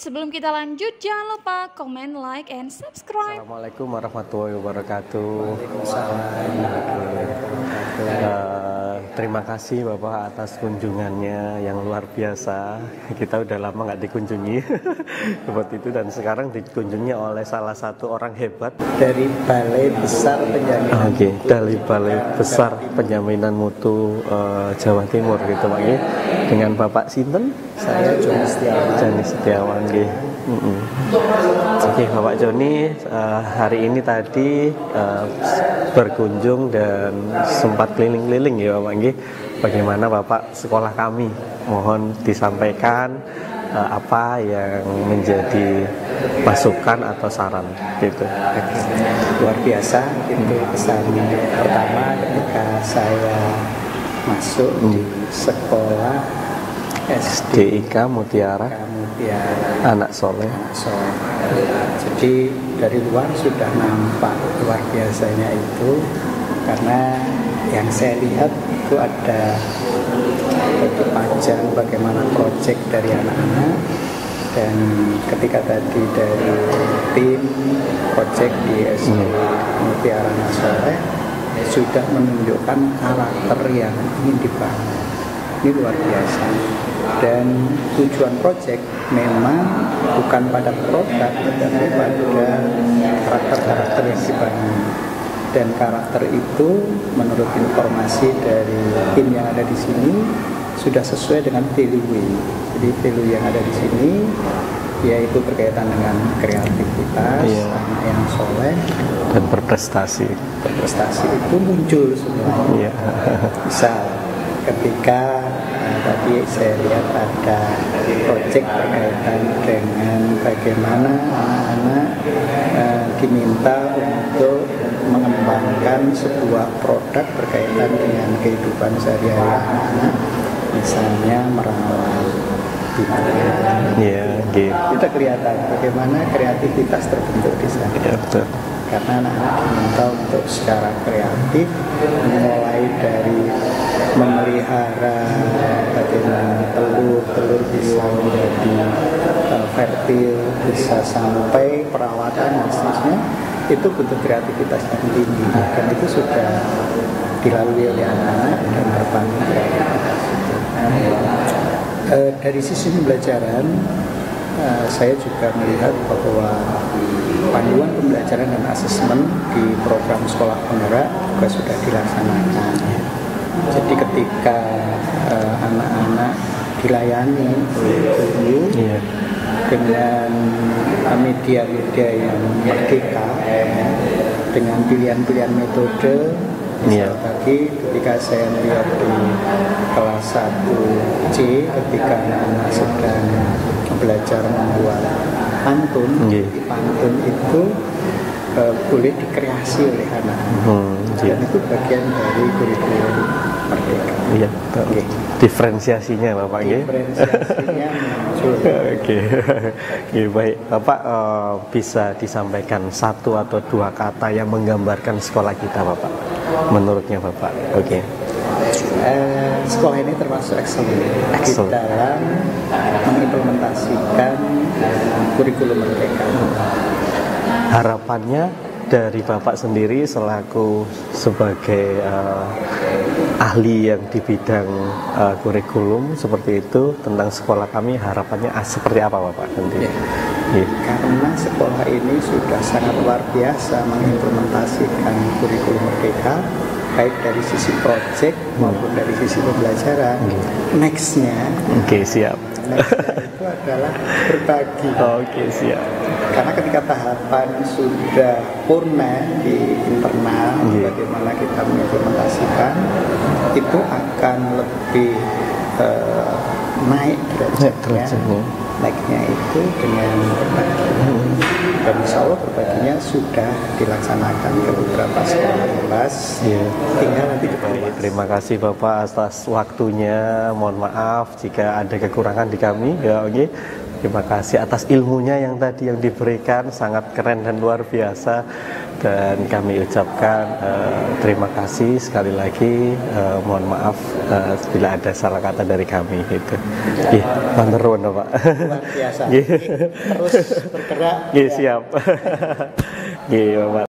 sebelum kita lanjut jangan lupa komen, like, and subscribe. Assalamualaikum warahmatullahi wabarakatuh. Terima kasih Bapak atas kunjungannya yang luar biasa. Kita udah lama nggak dikunjungi seperti itu, dan sekarang dikunjungi oleh salah satu orang hebat dari Balai Besar Penjaminan Mutu. Dari Balai Besar Penjaminan Mutu Jawa Timur gitu Pak. Dengan Bapak Sinten? Saya Joni Setiawan. Joni Setiawan nggih. Oke, Bapak Joni, hari ini tadi berkunjung dan sempat keliling-keliling ya Bapak nggih. Bagaimana Bapak sekolah kami? Mohon disampaikan apa yang menjadi masukan atau saran gitu. Luar biasa itu kesan pertama ketika saya masuk di sekolah SDIK Mutiara Anak Soleh. Jadi dari luar sudah nampak luar biasanya itu, karena yang saya lihat itu ada dipajang bagaimana proyek dari anak-anak, dan ketika tadi dari tim proyek di SD Mutiara Anak Soleh sudah menunjukkan karakter yang ingin dibangun. Ini luar biasa. Dan tujuan proyek memang bukan pada produk, tetapi pada karakter-karakter yang dibangun. Dan karakter itu menurut informasi dari tim yang ada di sini sudah sesuai dengan value. Jadi value yang ada di sini yaitu berkaitan dengan kreativitas, anak yang soleh dan berprestasi. Berprestasi itu muncul sebenarnya. Misal ketika tadi saya lihat ada proyek berkaitan dengan bagaimana anak-anak diminta untuk mengembangkan sebuah produk berkaitan dengan kehidupan sehari-hari anak-anak, misalnya merawat binatang. Kita kelihatan bagaimana kreativitas terbentuk di sana. Betul. Karena anak-anak diminta untuk secara kreatif, mulai dari memelihara bagaimana telur bisa menjadi fertil, bisa sampai perawatan dan seterusnya, itu bentuk kreativitas yang tinggi, dan itu sudah dilalui oleh anak-anak dan berbangun kreativitas. Dari sisi pembelajaran, saya juga melihat bahwa panduan pembelajaran dan asesmen di program sekolah penggerak juga sudah dilaksanakan. Jadi ketika anak-anak dilayani oleh guru dengan media-media yang merdeka, dengan pilihan-pilihan metode. Misal tadi ketika saya melihat di kelas 1C, ketika anak-anak sedang belajar membuat pantun, pantun itu boleh dikreasi oleh anak, dan itu bagian dari kurikulum merdeka. Iya, diferensiasinya Bapak nggih. Diferensiasinya muncul. Oke, baik. Bapak bisa disampaikan satu atau dua kata yang menggambarkan sekolah kita Bapak, menurutnya Bapak. Sekolah ini termasuk excellent di dalam mengimplementasikan kurikulum merdeka. Harapannya dari Bapak sendiri selaku sebagai ahli yang di bidang kurikulum seperti itu tentang sekolah kami, harapannya seperti apa Bapak nanti? Karena sekolah ini sudah sangat luar biasa mengimplementasikan kurikulum merdeka, baik dari sisi proyek maupun dari sisi pembelajaran. Nextnya itu adalah berbagi. Siap. Karena ketika tahapan sudah purna di internal, bagaimana kita mengimplementasikan, itu akan lebih naik derajatnya. Naiknya itu dengan berbagi. Dan insya Allah berbaginya sudah dilaksanakan ke beberapa sekolah kelas. Tinggal nanti kita Terima kasih Bapak atas waktunya. Mohon maaf jika ada kekurangan di kami. Terima kasih atas ilmunya yang tadi yang diberikan, sangat keren dan luar biasa. dan kami ucapkan terima kasih sekali lagi. Mohon maaf bila ada salah kata dari kami gitu. Nggih, matur nuwun Pak. Luar biasa. Terus bergerak. Nggih, siap. Nggih, Bapak.